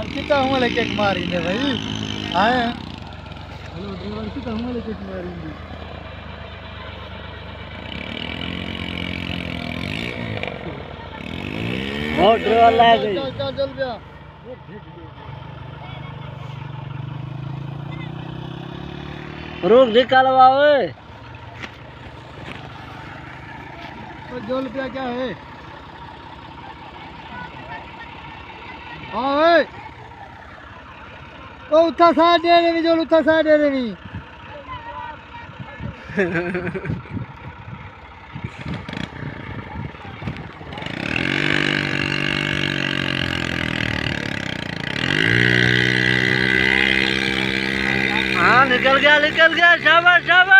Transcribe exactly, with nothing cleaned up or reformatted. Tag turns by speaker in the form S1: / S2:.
S1: kita हम लेके मारेंगे भाई आए हेलो ड्राइवर kita हम लेके मारेंगे
S2: वो ड्राइवर ला गई
S1: चल चल चल गया
S2: रुक निकालवा ओए
S1: तो जो रुपया क्या है हाँ ओए ओ उठा साइड दे रही जो उठा साइड दे रही
S2: हाँ निकल गया निकल गया शाबाश शाबाश।